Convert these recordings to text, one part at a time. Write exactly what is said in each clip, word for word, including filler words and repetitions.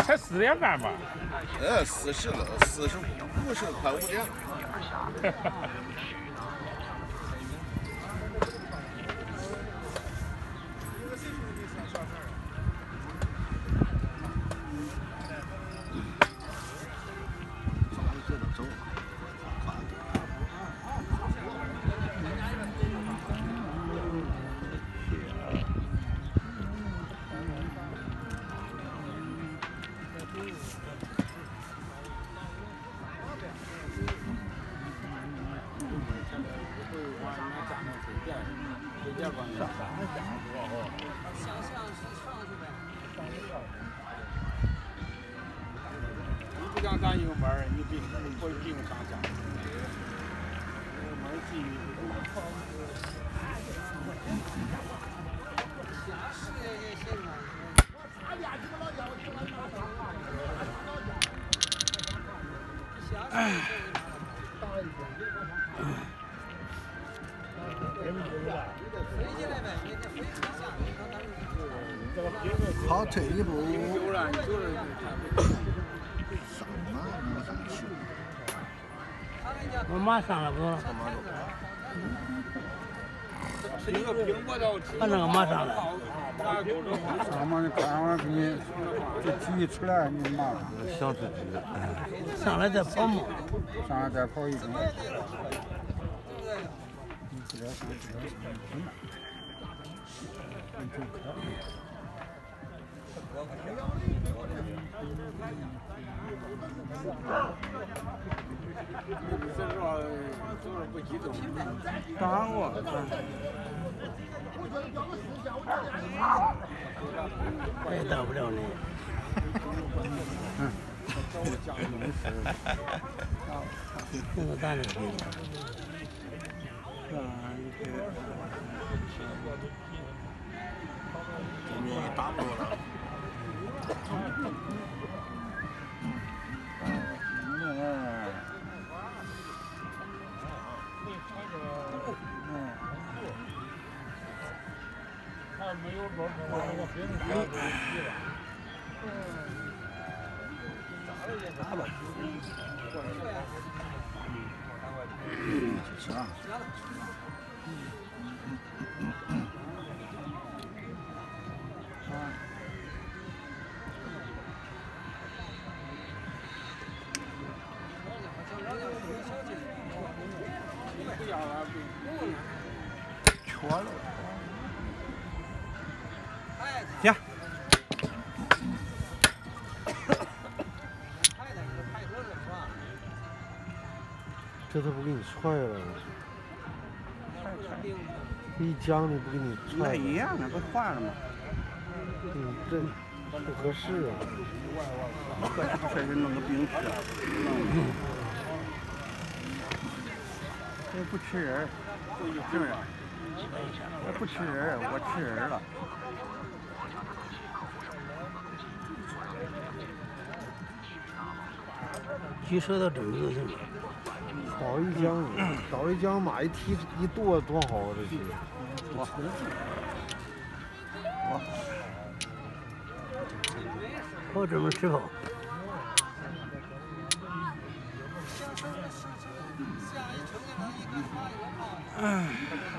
才四点半吧？ 呃，四十了，四十五十快五点。 你不想上油门儿，你不不不用上下。油门儿继续。 好，退一步。 我马上了不？他那个马上了。 他妈的，刚刚给你这举出来，你妈想自己。 上来再跑嘛。 上来再跑一圈。打我！ 也到不了你。 嗯。 那个大的可以。 这面也打不着了。 没有多少，我别的打吧。就行。缺了。 行。 这都不给你踹了，一将你不给你踹。 那一样的，不换了吗？ 嗯，这不合适啊。 确实弄个冰吃。这不吃人，是不是？我不吃人，我吃人了。 举手到正就行了。 倒一将，倒一将马一踢一跺多好啊！这是。 我我我这么吃饭。 嗯。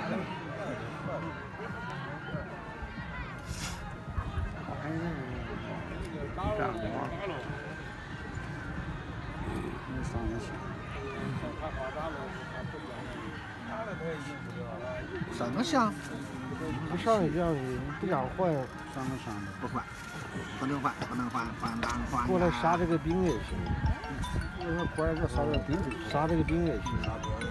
干活。没上得去。 上个香， 不上一将你不想换， 上个香不换，不能换，不能换，换当换。 过来杀这个兵也行。我说过来这杀这个兵，杀这个兵也行。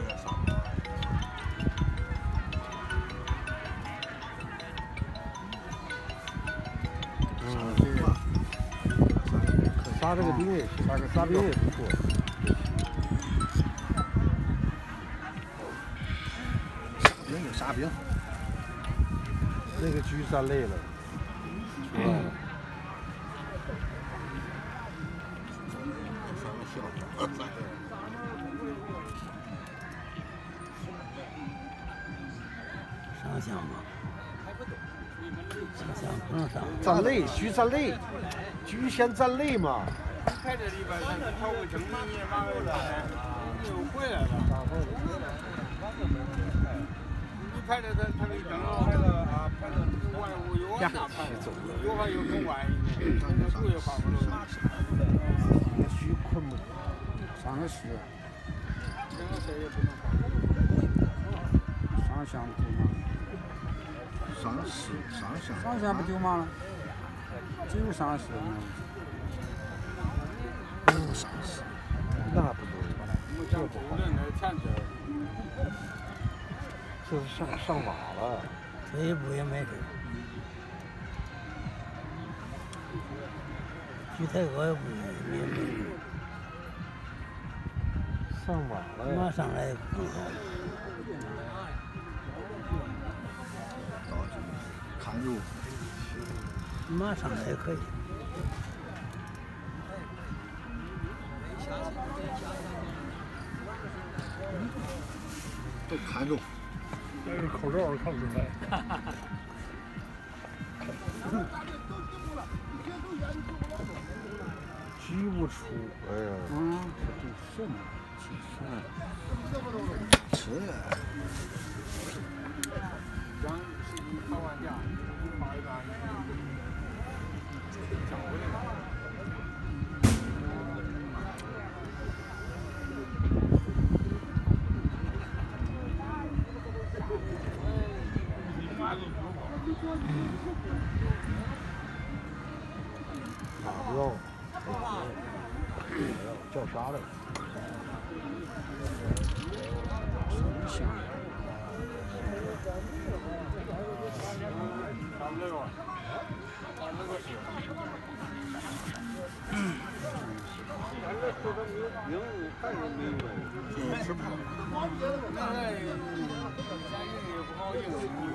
嗯，杀这个兵也行，杀个杀兵也不错。 兵就杀兵。 那个狙杀累了，出来了。 上香吧，上香不能上。 咋累？狙杀累。 局限咱累嘛。 开这里边，咱跑个整你马上你又回来了。你拍着他，他给整了，拍了啊，拍了完我又往下拍，有还有更晚一点，那路也发不了。 许困不？上个市。 两个车也不能放。 上乡不丢吗？ 上市上乡。 上乡不丢吗？只有上市。 不上市。 那不对， 这不好。前头。 这是上上马了。 退一步也没事。举太高也不也没事。 上马了。 马上来更好。 看肉。 马上来也可以。 都看肉。 这是口罩看不出来。举不出，哎呀， 嗯，这是吃呀。 刚是你跑完架，你跑一段，讲回来了。 马不要，叫啥来？ 香。 差不多，差不多是。赢还是没有？ 吃不好。 那咱赢也不好赢。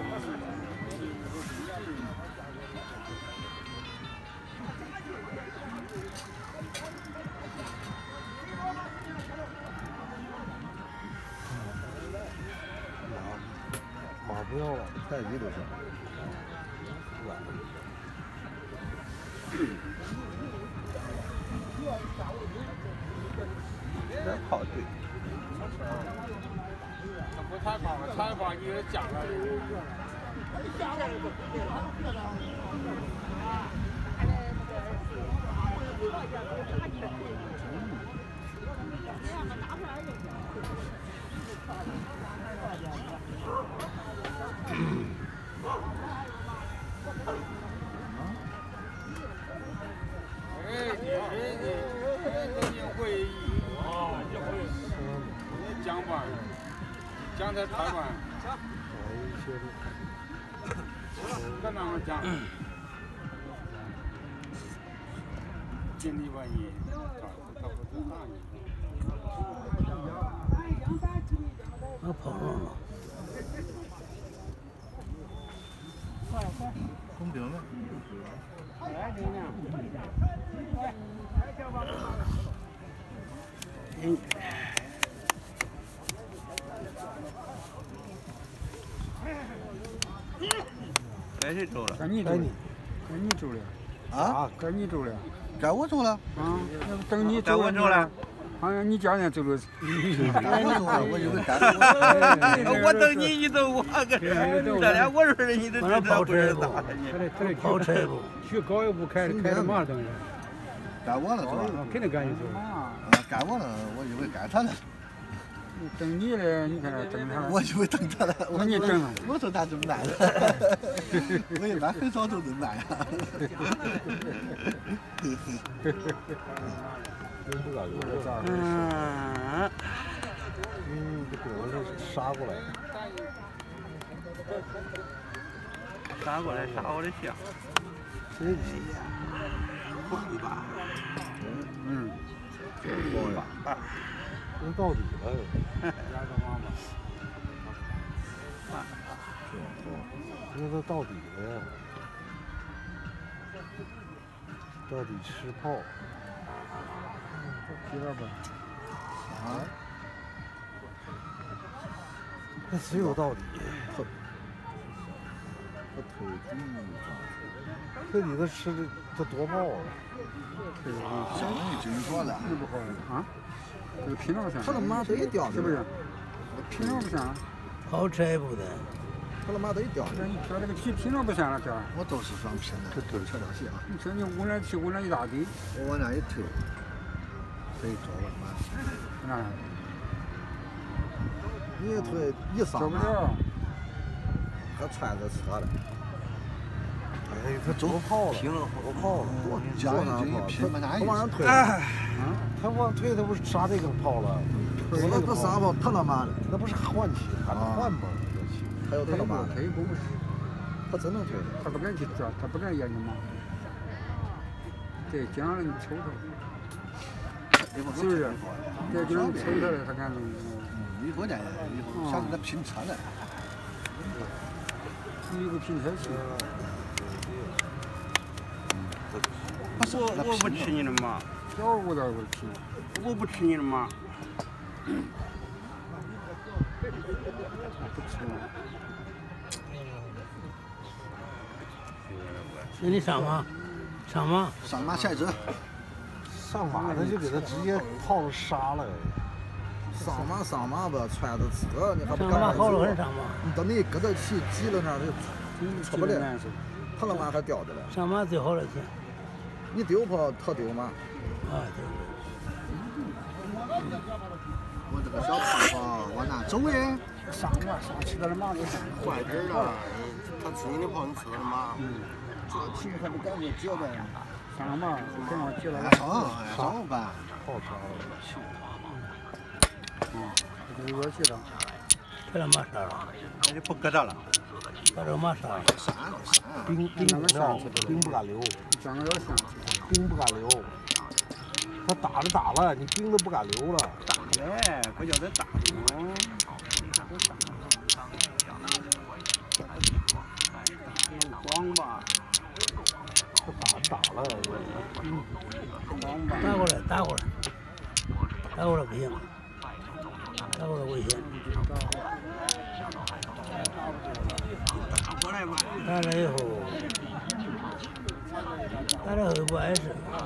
马不要了， 太低都行。这跑对。 他不太跑了，太跑你也讲了。哎，你你你你会啊？你会？你讲吧，讲他台湾。跟他们讲，经历万一，他不知道你。 我跑上了。 公平了。 嗯。 该谁走了？ 该你走了，该你走了。 啊？ 该你走了。 该我走了。 啊，那不等你走了。该我走了。好像你家人走了。 该我走了，我以为该我。我等你，你等我，这俩我认识你都知道不认识咋的呢？跑车一步，举高一步开开着嘛等着。 该我了是吧？ 肯定该你走。 啊，该我了，我以为该他了。 等你了，你看等他。 我以为等他了。 我你等了。 我说他这么难了，我一般很少都能难呀。 真不敢说啥。 嗯。 嗯，这狗是杀过来。 杀过来，杀我的枪。 谁谁呀？ 会吧？ 嗯。 会吧？ 能到底了。那都到底了呀，到底吃炮。 第二吧。 啊？ 那只有到底。 他他推地上去。 这里头吃的这多爆啊！ 小人就听说了， 那不好啊。这个品种香， 他他妈得掉是不是？品种不香， 好吃也不得。 他他妈得掉。 这你说这个品品种不香了，这。 我都是双品的，这都是这东西啊。 你说你捂那去捂那一大堆， 我往那一推，可以做了嘛？ 那你一推一做上不了。 他揣着车了。 哎，他多跑了，多跑了， 我讲这一拼嘛哪他往上推， 嗯，他往推，他不是刹这个跑了， 我那他啥跑，他他妈的， 那不是换气，还能换吗？ 还有他他妈的， 他有功夫， 他真能推。 他不敢去抓，他不敢研究嘛。对，经常人抽他，是不是？对，经常抽他了，他敢弄。 嗯，以后呢，以后想给他拼车呢。 有个拼车器。 我我不吃你的嘛， 小我倒不吃， 我不吃你的嘛。 不吃了。 那你上马，上马， 上马下车， 上马他就给他直接泡杀了。 上马上马吧，揣着车，你还不上马好了还是干？ 上马？ 你等你搁到起急了那儿就出不来，他他妈还掉着了。 上马最好了去。 你丢跑，他丢马。 啊对。 我这个小胖胖往哪走哎？ 上马上吃点马就上。 坏点了，他吃你的跑，你吃他的马。 嗯。 这情况你感觉觉得？ 上马跟我接了。 上上班。 泡茶了。 嗯，这个热气了。 这了马杀了， 那就不搁这了。 把这个马杀了。 冰冰不了，冰不敢留， 装个要香。 冰不敢留。他打着打了，你冰都不敢留了。 打嘞，不叫他打。嗯。光吧。 他打着打了， 光吧。 打过来，打过来，打过来不行，打过来危险。 打过来吧。 打了以后，打了以后不碍事。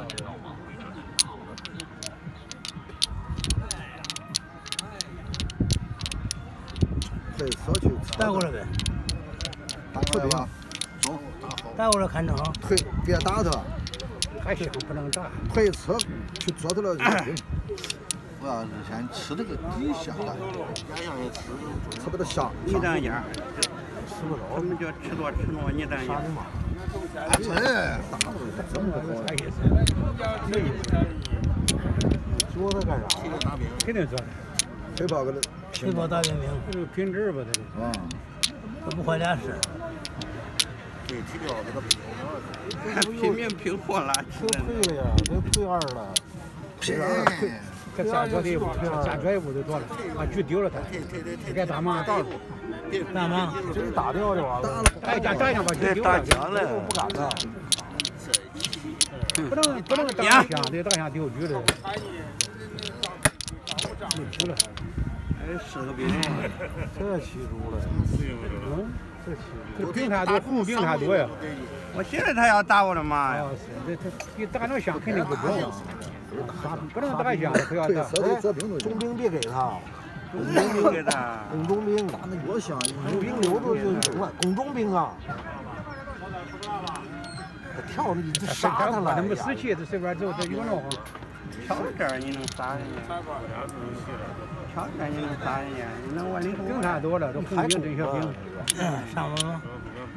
对，社区打过来呗。 打过来吧，走，打好。 打过来看正好。 推，别打他。 还行，不能打。 推车去坐他了就行。 我要是先吃这个底下的，压上也吃， 吃不得香。 你等一下， 吃不着。 什么叫吃多吃多？你等一下。 哎，这打不了，真不好。 啥意思？没意思。做它干啥？肯定做。 推跑个推跑大冰冰。 这个品质吧，这个。啊。 这不坏俩事。 对，提掉这个拼命拼活了， 都退了呀，都退二了。 拼。 这下脚底部，下脚部就多了，把锯丢了它。这该打嘛打了， 打嘛， 直接打掉就完了。哎，打打一下把锯丢了，了， 不敢的。不能不能打一下，得打一下丢锯的。没出来。 哎，是个病。 这起住了。嗯，这起。这病啥多，红病啥多呀？ 我现在他要打我的嘛呀！ 这这比打那香肯定不中。不能打一下，不要打。中兵别给他， 中兵给他。 宫中兵打那越香， 中兵留着就行了。宫中兵啊，他跳你这杀他了， 他们死气，这随便走，这有弄。 挑这儿你能杀人家？挑这儿你能杀人家？你能往里头？ 兵差多了，都红兵真小兵。 上了吗？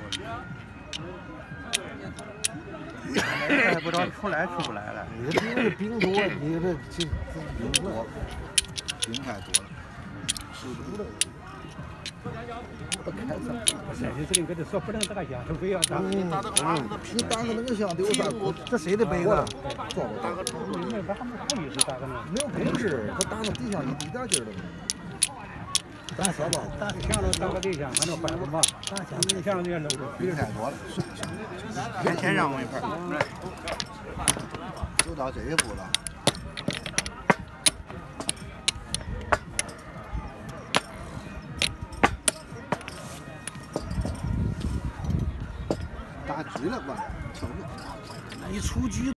还不知道出来出不来了。 你这兵兵多，你这这兵多， 兵太多了，吃多了。 不开车。 山西司令跟他说不能打香，他非要打。 你打个你打个那个香，丢啥？ 这谁的杯子？ 打个头。 你们他们好意思打个那？ 没有本事，他打那地上一一点劲儿都没有。打啥吧？ 打香了打个对象，反正换个嘛。打香跟香那些弄。 兵太多了。 先先让我一份。 走到这一步了。打局了，完了，瞧不。 一出局。